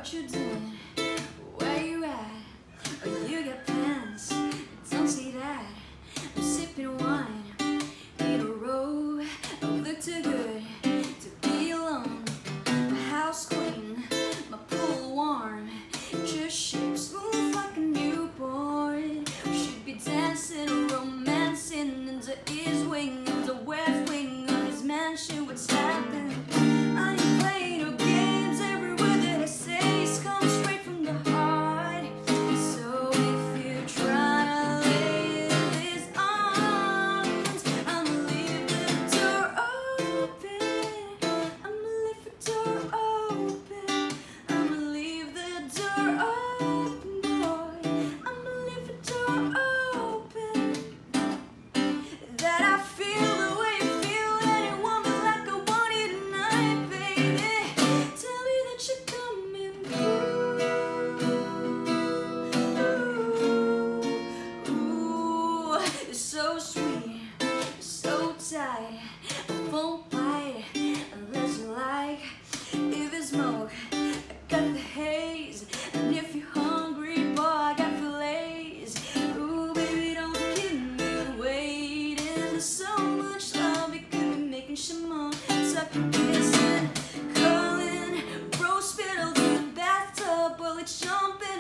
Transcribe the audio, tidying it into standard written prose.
What you doing? Where you at? Oh, you got plans? Don't say that. I'm sipping wine in a row. I look too good to be alone. My house clean, my pool warm. Just shape smooth like a newborn. We should be dancing, romancing in the east wing of the west wing of his mansion. What's happening? I ain't playing no games. Every word that I say is coming straight from the heart. So if you're trying to lay these arms, I'ma leave the door open. I'ma leave the door open. I'ma leave the door open, boy. I'ma leave the door open. That I feel the way you feel, and you want me like I want you tonight, baby. Tell me that you're coming through. Ooh, you're so sweet, you're so tight. I won't bite unless you like. If it's smoke, I got the haze. And if you're hungry, boy, I got fillets. Ooh, baby, don't keep me waiting. There's so much love, it could be making some more. Sucking, kissing, calling, rose petals in the bathtub while it's jumping.